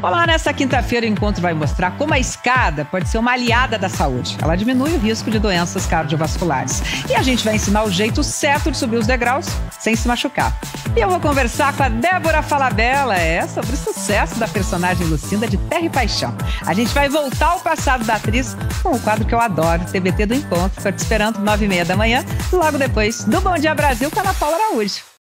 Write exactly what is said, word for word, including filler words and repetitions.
Olá, nessa quinta-feira o encontro vai mostrar como a escada pode ser uma aliada da saúde. Ela diminui o risco de doenças cardiovasculares. E a gente vai ensinar o jeito certo de subir os degraus sem se machucar. E eu vou conversar com a Débora Falabella, é, sobre o sucesso da personagem Lucinda de Terra e Paixão. A gente vai voltar ao passado da atriz com o quadro que eu adoro, T B T do Encontro. Estou te esperando nove e meia da manhã, logo depois do Bom Dia Brasil com a Ana Paula Araújo.